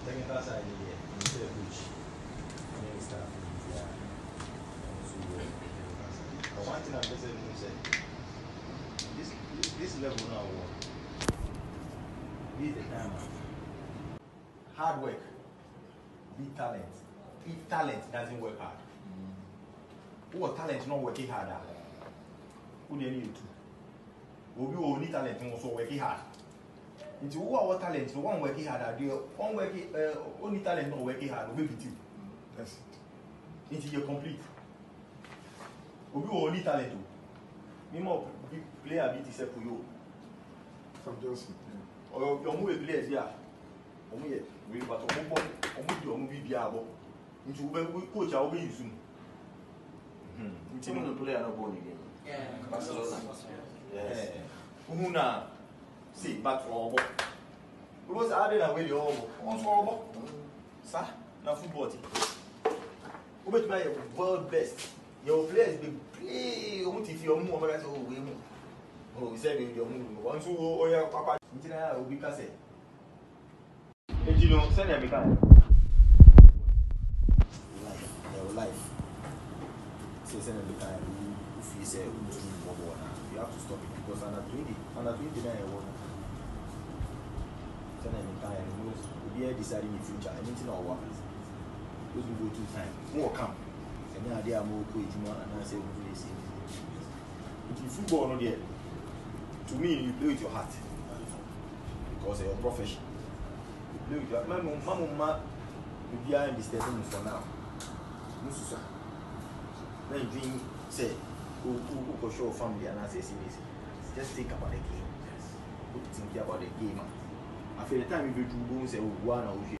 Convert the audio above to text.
technical side here, instead of which many staff in but one thing I'm just saying is this level now this is the time. Hard work beat talent. If talent doesn't work hard, who talent not working harder? Who need you to? Who you only talent also working hard? Into who our talent, no one working hard, one working only talent not working hard, will beat you. That's it. Until you're complete. Who you only talent to? Me more player beat yourself for you. From Johnson. Or your movie players, yeah. We but movie biabo. Into coach I will be soon. Into the player no born again. Yeah. Barcelona. Yes. Who now? See, but for because I didn't win the all. On for sir, now football team. Who bet my world best? Your players be play. If you're more, but I say, oh, we move. Oh, we said you're moving. Once you go, oh, yeah, Papa. Intina will be case. You know, send them again. Life. Say send them again. If you say you have to stop it because under 29 send them again. We are deciding the future. Anything or what? Those will go 2 times. More come. And then they are more coach and I say we do the same. If football not there, to me you play with your heart because you're a profession. You play with your mama you are in this setting for now. Then you think say who show family and I say seriously. Just think about the game. Think about the game. After the time you do say one or